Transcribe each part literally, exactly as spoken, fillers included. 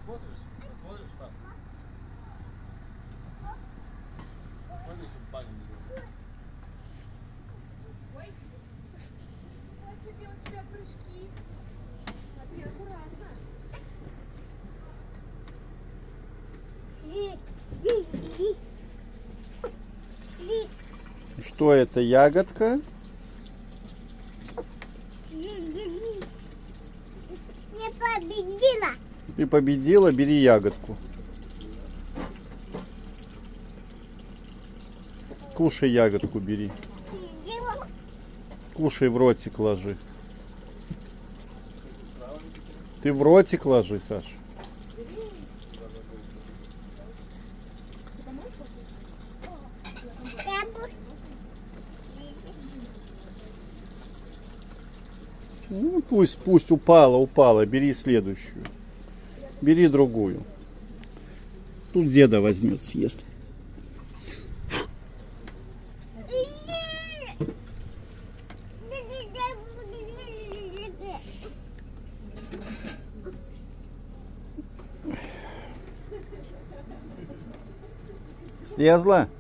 Смотришь? Смотришь там? Смотришь, в баню идет. Ой, ничего себе у тебя прыжки. Смотри, аккуратно. Что это, ягодка? Не победила. Ты победила, бери ягодку. Кушай ягодку, бери. Кушай, в ротик ложи. Ты в ротик ложи, Саша. Ну, пусть, пусть упала, упала. Бери следующую. Бери другую. Тут деда возьмет, съест. Слезла?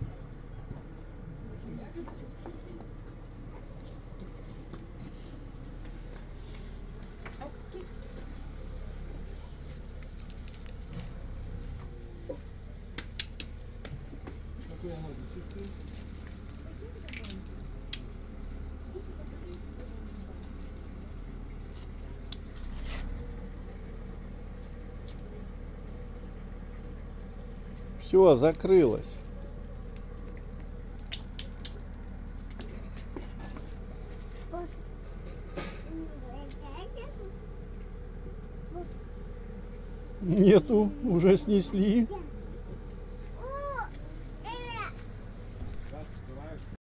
Все, закрылась. Нету, уже снесли.